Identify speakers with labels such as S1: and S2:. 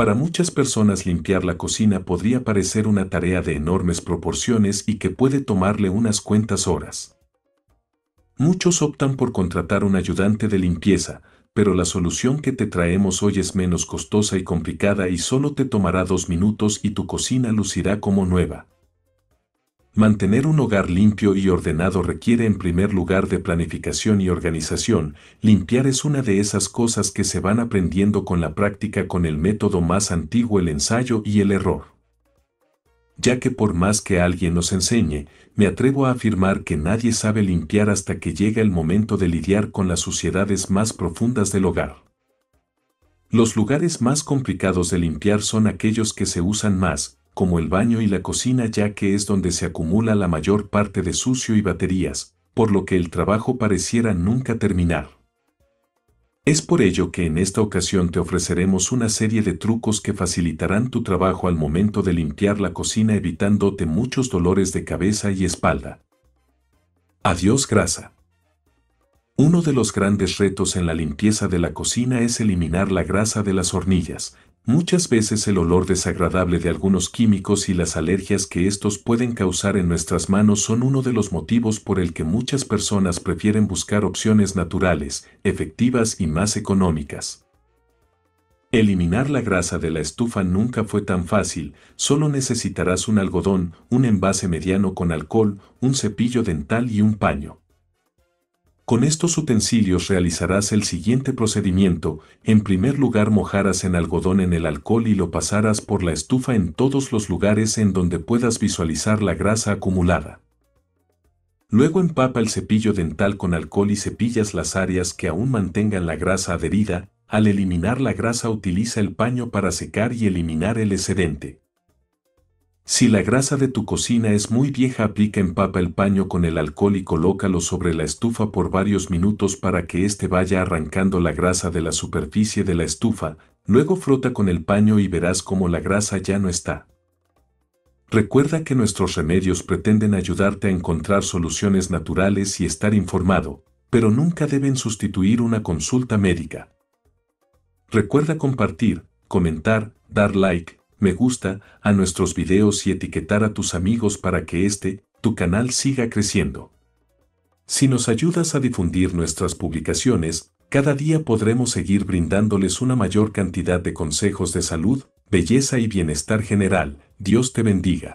S1: Para muchas personas limpiar la cocina podría parecer una tarea de enormes proporciones y que puede tomarle unas cuantas horas. Muchos optan por contratar un ayudante de limpieza, pero la solución que te traemos hoy es menos costosa y complicada y solo te tomará 2 minutos y tu cocina lucirá como nueva. Mantener un hogar limpio y ordenado requiere en primer lugar de planificación y organización. Limpiar es una de esas cosas que se van aprendiendo con la práctica, con el método más antiguo, el ensayo y el error. Ya que por más que alguien nos enseñe, me atrevo a afirmar que nadie sabe limpiar hasta que llega el momento de lidiar con las suciedades más profundas del hogar. Los lugares más complicados de limpiar son aquellos que se usan más, como el baño y la cocina, ya que es donde se acumula la mayor parte de sucio y baterías, por lo que el trabajo pareciera nunca terminar. Es por ello que en esta ocasión te ofreceremos una serie de trucos que facilitarán tu trabajo al momento de limpiar la cocina, evitándote muchos dolores de cabeza y espalda. Adiós grasa. Uno de los grandes retos en la limpieza de la cocina es eliminar la grasa de las hornillas. Muchas veces el olor desagradable de algunos químicos y las alergias que estos pueden causar en nuestras manos son uno de los motivos por el que muchas personas prefieren buscar opciones naturales, efectivas y más económicas. Eliminar la grasa de la estufa nunca fue tan fácil. Solo necesitarás un algodón, un envase mediano con alcohol, un cepillo dental y un paño. Con estos utensilios realizarás el siguiente procedimiento. En primer lugar, mojarás en algodón en el alcohol y lo pasarás por la estufa en todos los lugares en donde puedas visualizar la grasa acumulada. Luego empapa el cepillo dental con alcohol y cepillas las áreas que aún mantengan la grasa adherida. Al eliminar la grasa, utiliza el paño para secar y eliminar el excedente. Si la grasa de tu cocina es muy vieja, empapa el paño con el alcohol y colócalo sobre la estufa por varios minutos para que éste vaya arrancando la grasa de la superficie de la estufa. Luego frota con el paño y verás cómo la grasa ya no está. Recuerda que nuestros remedios pretenden ayudarte a encontrar soluciones naturales y estar informado, pero nunca deben sustituir una consulta médica. Recuerda compartir, comentar, dar like, me gusta a nuestros videos y etiquetar a tus amigos para que tu canal siga creciendo. Si nos ayudas a difundir nuestras publicaciones, cada día podremos seguir brindándoles una mayor cantidad de consejos de salud, belleza y bienestar general. Dios te bendiga.